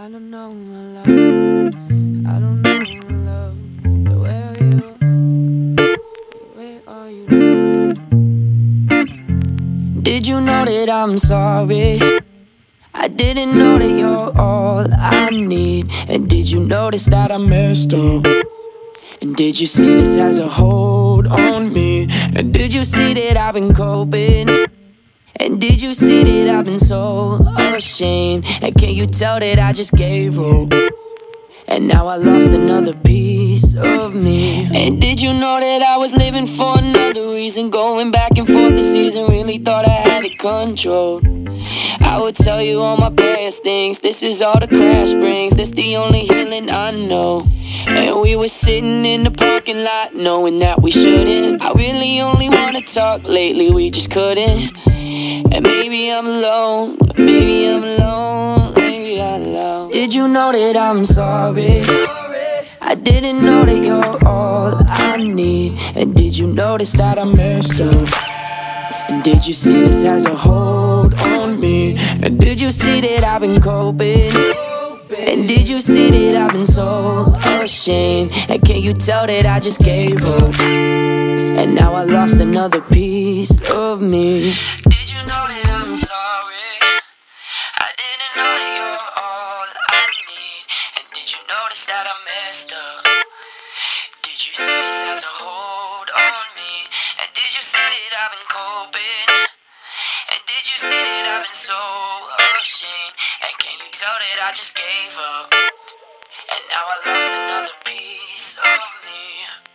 I don't know my love. I don't know my love. Where are you? Where are you now? Did you know that I'm sorry? I didn't know that you're all I need. And did you notice that I messed up? And did you see this has a hold on me? And did you see that I've been coping? And did you see that I've been so ashamed? And can you tell that I just gave up? And now I lost another piece of me. And did you know that I was living for another reason? Going back and forth this season, really thought I had it controlled. I would tell you all my past things. This is all the crash brings. This the only healing I know. And we were sitting in the parking lot, knowing that we shouldn't. I really only wanna talk lately, we just couldn't. And maybe I'm alone, maybe I'm alone, maybe I'm alone. Did you know that I'm sorry? I didn't know that you're all I need. And did you notice that I messed up? And did you see this has a hold on me? And did you see that I've been coping? And did you see that I've been so ashamed? And can you tell that I just gave up? And now I lost another piece of me. Did you know that I'm sorry? I didn't know that you're all I need. And did you notice that I messed up? Did you see this as a hold on me? And did you see that I've been coping? And did you see that I've been so ashamed? And can you tell that I just gave up? And now I lost another piece of me.